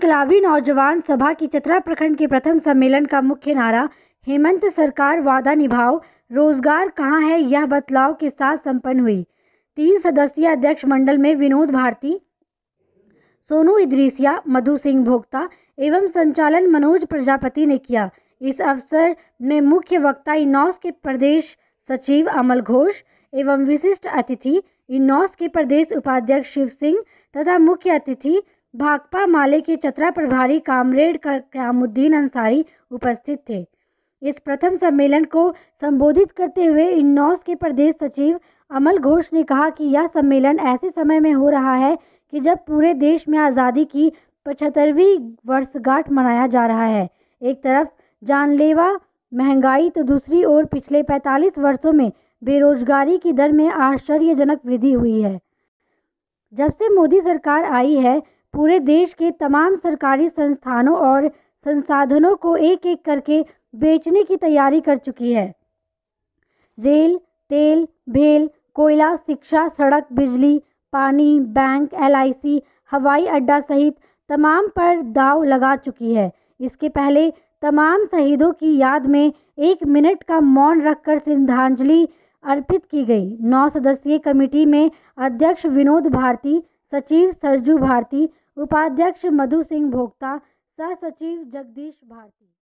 इनकलाबी नौजवान सभा की चतरा प्रखंड के प्रथम सम्मेलन का मुख्य नारा हेमंत सरकार वादा निभाओ, रोजगार कहाँ है यह बतलाव के साथ संपन्न हुई। 3 सदस्यीय अध्यक्ष मंडल में विनोद भारती, सोनू इद्रिसिया, मधु सिंह भोक्ता एवं संचालन मनोज प्रजापति ने किया। इस अवसर में मुख्य वक्ता इनॉस के प्रदेश सचिव अमल घोष एवं विशिष्ट अतिथि इनॉस के प्रदेश उपाध्यक्ष शिव सिंह तथा मुख्य अतिथि भाकपा माले के चतरा प्रभारी कामरेड कयामुद्दीन अंसारी उपस्थित थे। इस प्रथम सम्मेलन को संबोधित करते हुए इनॉस के प्रदेश सचिव अमल घोष ने कहा कि यह सम्मेलन ऐसे समय में हो रहा है कि जब पूरे देश में आज़ादी की 75वीं वर्षगांठ मनाया जा रहा है। एक तरफ जानलेवा महंगाई तो दूसरी ओर पिछले 45 वर्षों में बेरोजगारी की दर में आश्चर्यजनक वृद्धि हुई है। जब से मोदी सरकार आई है, पूरे देश के तमाम सरकारी संस्थानों और संसाधनों को एक एक करके बेचने की तैयारी कर चुकी है। रेल, तेल, भेल, कोयला, शिक्षा, सड़क, बिजली, पानी, बैंक, LIC, हवाई अड्डा सहित तमाम पर दाव लगा चुकी है। इसके पहले तमाम शहीदों की याद में 1 मिनट का मौन रखकर श्रद्धांजलि अर्पित की गई। 9 सदस्यीय कमेटी में अध्यक्ष विनोद भारती, सचिव सरजू भारती, उपाध्यक्ष मधु सिंह भोक्ता, सह सचिव जगदीश भारती।